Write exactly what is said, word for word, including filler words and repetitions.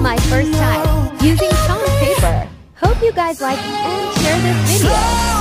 my first time using chalk paper. Hope you guys like and share this video.